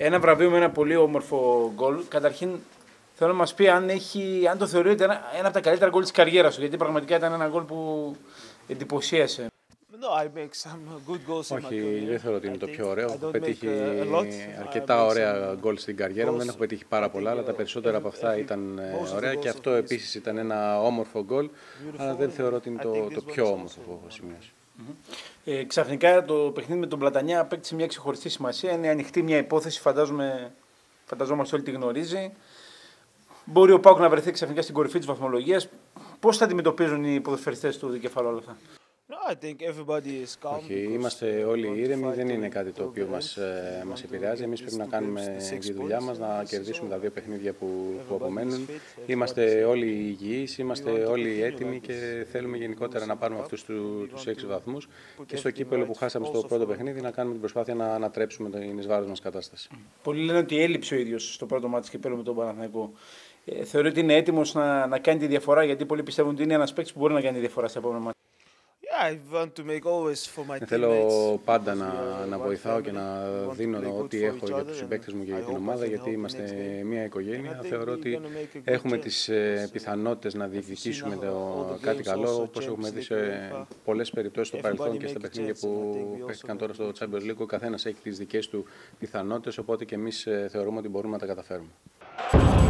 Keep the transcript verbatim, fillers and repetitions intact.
ένα βραβείο με ένα πολύ όμορφο γκολ. Καταρχήν θέλω να μας πει αν, έχει, αν το θεωρεί ότι ένα, ένα από τα καλύτερα γκολ της καριέρας σου, γιατί πραγματικά ήταν ένα γκολ που εντυπωσίασε. Όχι, δεν θεωρώ ότι είναι το πιο ωραίο. Έχω πετύχει αρκετά ωραία γκολ στην καριέρα μου. Δεν έχω πετύχει πάρα πολλά, αλλά τα περισσότερα από αυτά ήταν ωραία και αυτό επίσης ήταν ένα όμορφο γκολ. Αλλά δεν θεωρώ ότι είναι το, το πιο όμορφο που έχω σημειώσει. Ε, ξαφνικά το παιχνίδι με τον Πλατανιά απέκτησε μια ξεχωριστή σημασία. Είναι ανοιχτή μια υπόθεση, φαντάζομαι, φανταζόμαστε όλοι τη γνωρίζει. Μπορεί ο ΠΑΟΚ να βρεθεί ξαφνικά στην κορυφή της βαθμολογίας. Πώς θα αντιμετωπίζουν οι ποδοσφαιριστές του δικεφάλου όλα αυτά? Όχι, είμαστε όλοι ήρεμοι, δεν είναι κάτι το οποίο μας, ε, μας επηρεάζει. Εμείς πρέπει να κάνουμε τη δουλειά μας, να κερδίσουμε τα δύο παιχνίδια που, που απομένουν. Είμαστε όλοι υγιείς, είμαστε όλοι έτοιμοι και θέλουμε γενικότερα να πάρουμε αυτούς του, τους έξι βαθμούς και στο κύπελλο που χάσαμε στο πρώτο παιχνίδι να κάνουμε την προσπάθεια να ανατρέψουμε την εις βάρος μας κατάσταση. Πολλοί λένε ότι έλειψε ο ίδιος στο πρώτο μάτι κυπέλλου με τον Παναθηναϊκό. Ε, θεωρεί ότι είναι έτοιμος να, να κάνει τη διαφορά, γιατί πολλοί πιστεύουν ότι είναι ένας παίκτης που μπορεί να κάνει τη διαφορά στα επόμενα μάτια. Θέλω πάντα να, να βοηθάω και να δίνω ό,τι έχω για τους συμπαίκτες μου και για την ομάδα, γιατί είμαστε μια οικογένεια. Θεωρώ ότι έχουμε τις πιθανότητες να διεκδικήσουμε το κάτι καλό, όπως έχουμε δει σε πολλές περιπτώσεις στο παρελθόν και στα παιχνίδια που παίχτηκαν τώρα στο Champions League. Ο καθένας έχει τις δικές του πιθανότητες, οπότε και εμείς θεωρούμε ότι μπορούμε να τα καταφέρουμε.